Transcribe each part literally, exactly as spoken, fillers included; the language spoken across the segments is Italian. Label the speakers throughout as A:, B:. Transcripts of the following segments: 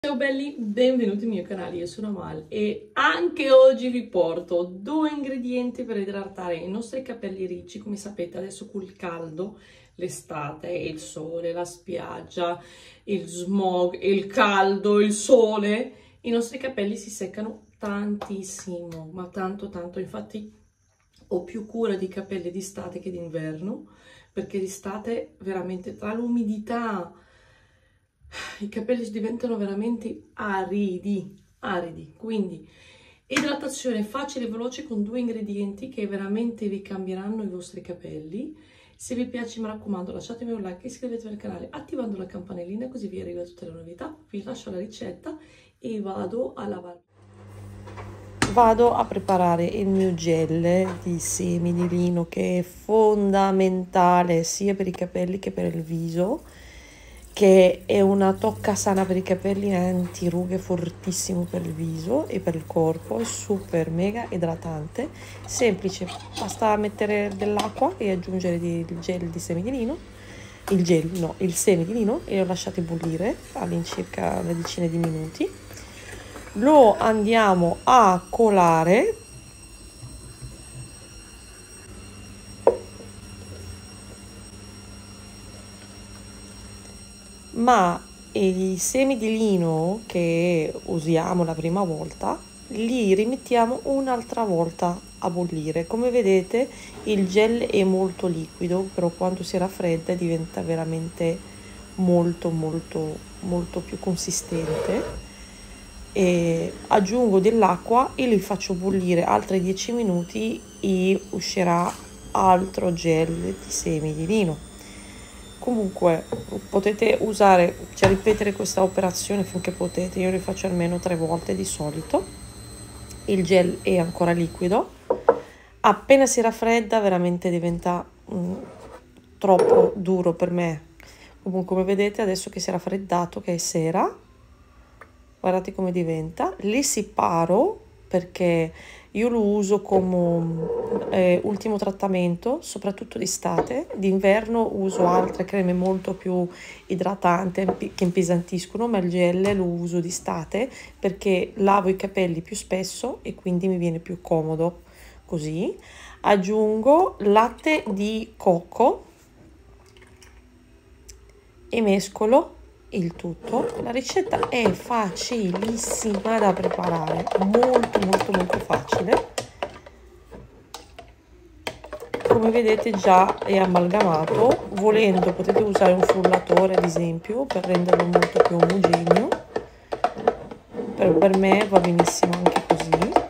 A: Ciao belli, benvenuti al mio canale, io sono Amal e anche oggi vi porto due ingredienti per idratare i nostri capelli ricci. Come sapete adesso col caldo, l'estate, il sole, la spiaggia, il smog, il caldo, il sole, i nostri capelli si seccano tantissimo, ma tanto tanto. Infatti ho più cura di capelli d'estate che d'inverno, perché d'estate veramente tra l'umidità i capelli diventano veramente aridi, aridi. Quindi idratazione facile e veloce con due ingredienti che veramente vi cambieranno i vostri capelli. Se vi piace, mi raccomando, lasciatemi un like, iscrivetevi al canale attivando la campanellina così vi arrivano tutte le novità. Vi lascio la ricetta e vado a lavare. Vado a preparare il mio gel di semi di lino, che è fondamentale sia per i capelli che per il viso, che è una tocca sana per i capelli, antirughe, fortissimo per il viso e per il corpo, è super mega idratante, semplice, basta mettere dell'acqua e aggiungere il gel di semi di lino, il gel no, il semi di lino, e lo lasciate bollire all'incirca una decina di minuti. Lo andiamo a colare ma i semi di lino che usiamo la prima volta li rimettiamo un'altra volta a bollire. Come vedete il gel è molto liquido, però quando si raffredda diventa veramente molto molto molto più consistente. E aggiungo dell'acqua e li faccio bollire altri dieci minuti e uscirà altro gel di semi di lino. Comunque potete usare, cioè ripetere questa operazione finché potete. Io li faccio almeno tre volte di solito. Il gel è ancora liquido, appena si raffredda veramente diventa mm, troppo duro per me. Comunque come vedete adesso che si è raffreddato, che è sera, guardate come diventa. Li separo perché io lo uso come eh, ultimo trattamento, soprattutto d'estate. D'inverno uso altre creme molto più idratanti che impesantiscono, ma il gel lo uso d'estate perché lavo i capelli più spesso e quindi mi viene più comodo così. Aggiungo latte di cocco e mescolo il tutto. La ricetta è facilissima da preparare, molto molto molto facile. Come vedete già è amalgamato, volendo potete usare un frullatore ad esempio per renderlo molto più omogeneo, per, per me va benissimo anche così.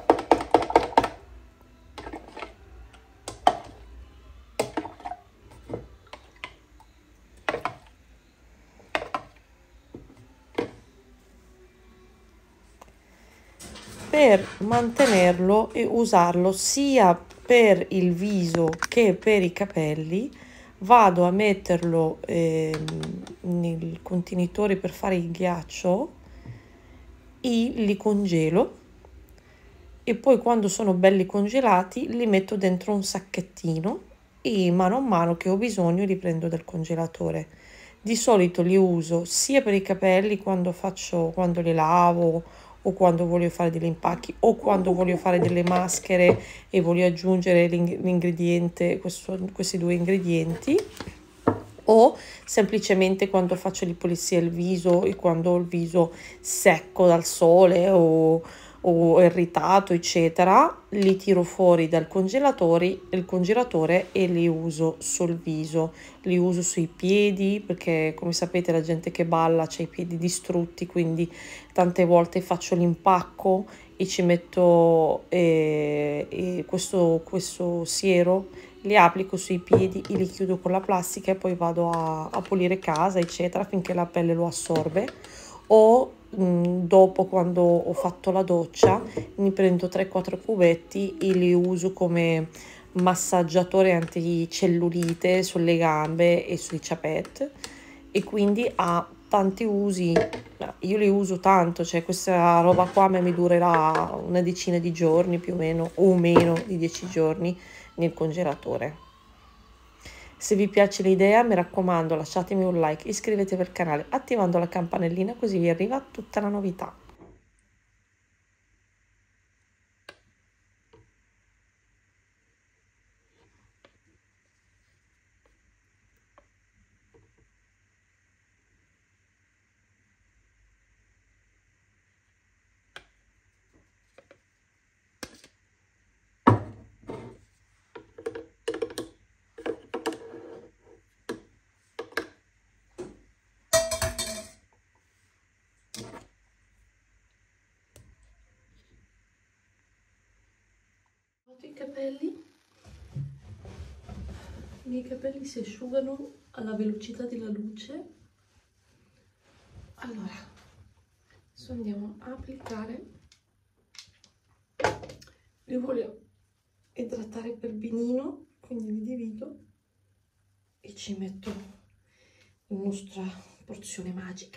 A: Per mantenerlo e usarlo sia per il viso che per i capelli, vado a metterlo eh, nel contenitore per fare il ghiaccio e li congelo, e poi quando sono belli congelati li metto dentro un sacchettino e mano a mano che ho bisogno li prendo dal congelatore. Di solito li uso sia per i capelli quando faccio, quando li lavo, o quando voglio fare degli impacchi, o quando voglio fare delle maschere e voglio aggiungere l'ingrediente, questi due ingredienti, o semplicemente quando faccio di pulizia il viso e quando ho il viso secco dal sole o, o irritato eccetera, li tiro fuori dal congelatore, il congelatore e li uso sul viso, li uso sui piedi perché come sapete la gente che balla c'ha i piedi distrutti, quindi tante volte faccio l'impacco e ci metto eh, eh, questo, questo siero, li applico sui piedi e li chiudo con la plastica e poi vado a, a pulire casa eccetera finché la pelle lo assorbe. O mh, dopo, quando ho fatto la doccia, mi prendo tre quattro cubetti e li uso come massaggiatore anticellulite sulle gambe e sui ciapetti, e quindi ha tanti usi. Io li uso tanto, cioè questa roba qua mi durerà una decina di giorni più o meno, o meno di dieci giorni nel congelatore. Se vi piace l'idea, mi raccomando, lasciatemi un like, iscrivetevi al canale attivando la campanellina così vi arriva tutta la novità. I capelli, i miei capelli si asciugano alla velocità della luce. Allora, adesso andiamo a applicare, li voglio idratare per benino, quindi li divido e ci metto la nostra porzione magica.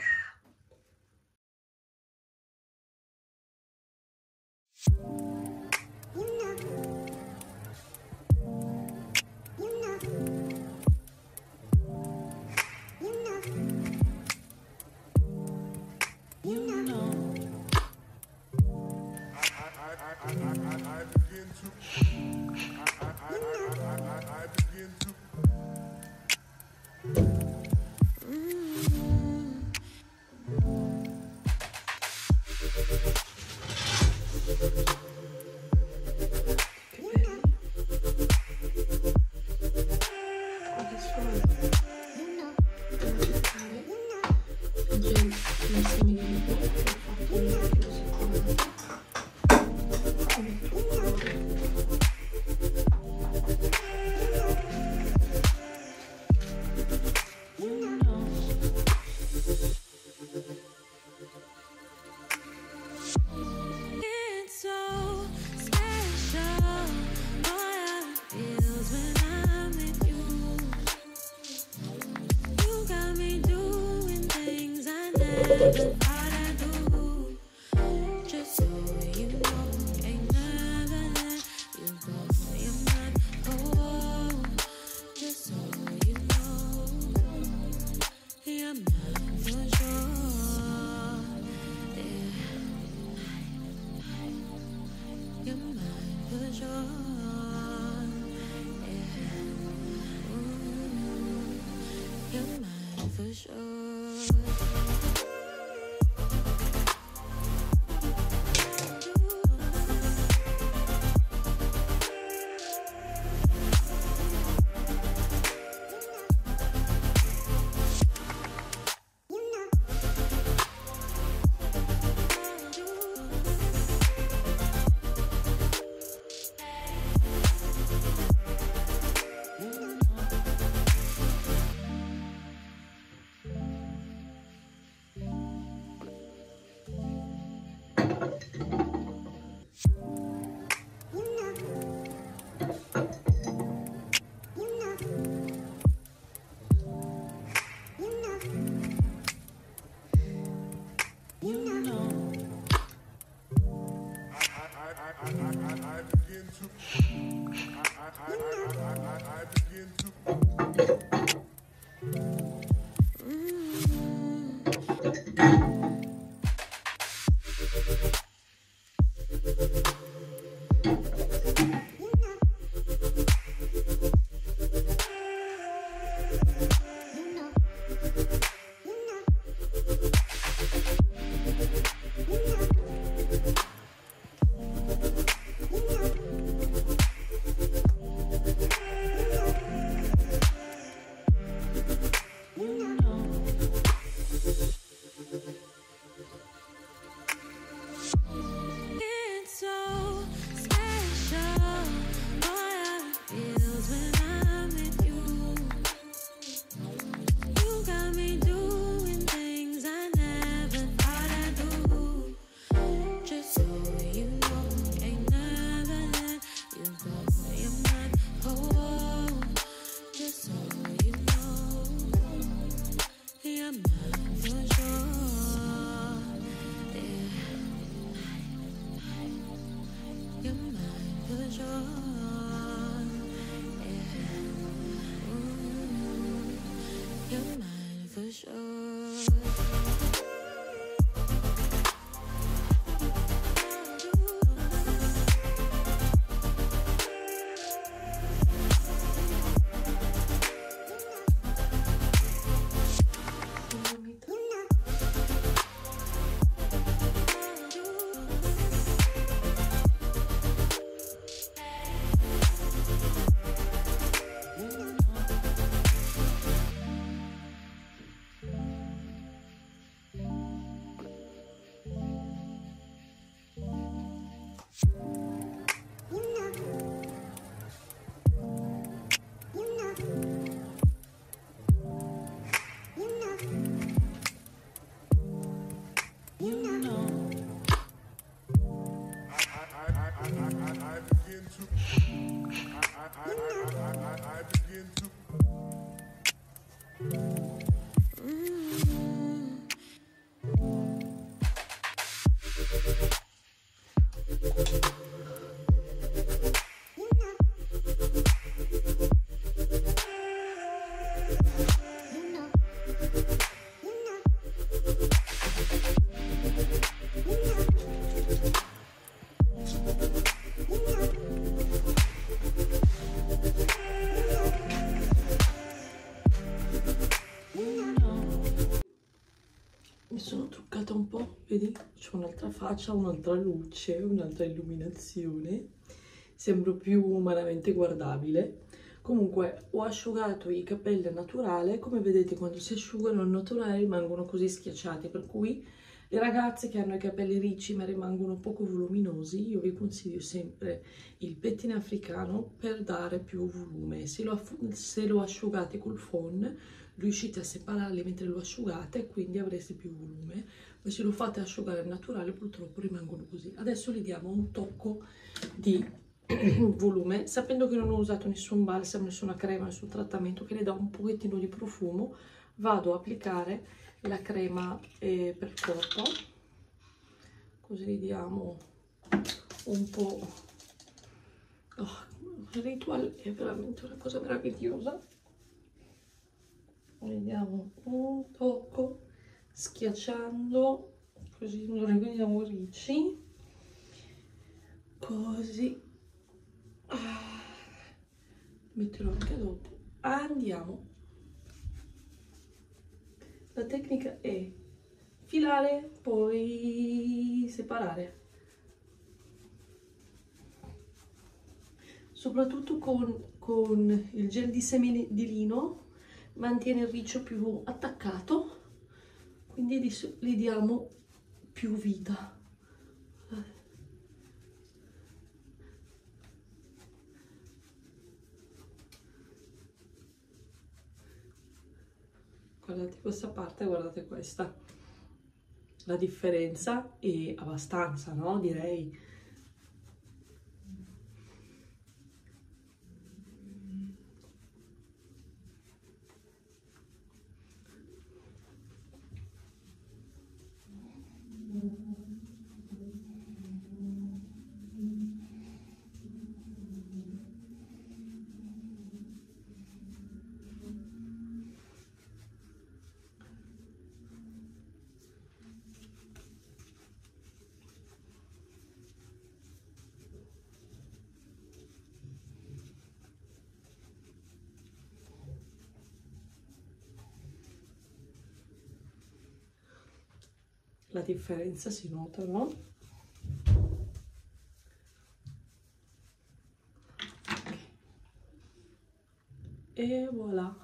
A: Mi sono truccata un po', vedi? C'ho un'altra faccia, un'altra luce, un'altra illuminazione. Sembro più umanamente guardabile. Comunque ho asciugato i capelli al naturale. Come vedete, quando si asciugano al naturale rimangono così schiacciati, per cui le ragazze che hanno i capelli ricci ma rimangono poco voluminosi, io vi consiglio sempre il pettine africano per dare più volume. Se lo, se lo asciugate col phon riuscite a separarli mentre lo asciugate e quindi avrete più volume, ma se lo fate asciugare al naturale purtroppo rimangono così. Adesso gli diamo un tocco di volume, sapendo che non ho usato nessun balsamo, nessuna crema, nessun trattamento che le dà un pochettino di profumo. Vado a applicare la crema eh, per corpo, così gli diamo un po'. Oh, il ritual è veramente una cosa meravigliosa. Vediamo un tocco schiacciando, così non rimaniamo ricci, così ah, metterò anche dopo. Andiamo. La tecnica è filare, poi separare, soprattutto con, con il gel di semi di lino mantiene il riccio più attaccato, quindi gli diamo più vita. Guardate questa parte, guardate questa. La differenza è abbastanza, no? Direi. La differenza si nota, no? E voilà.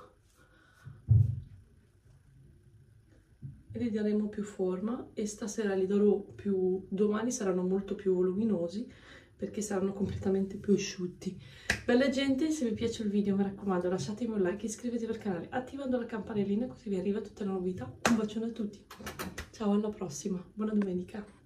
A: E li daremo più forma e stasera li darò più, domani saranno molto più voluminosi perché saranno completamente più asciutti. Bella gente, se vi piace il video mi raccomando lasciatemi un like, iscrivetevi al canale attivando la campanellina così vi arriva tutte le novità. Un bacione a tutti, ciao, alla prossima, buona domenica.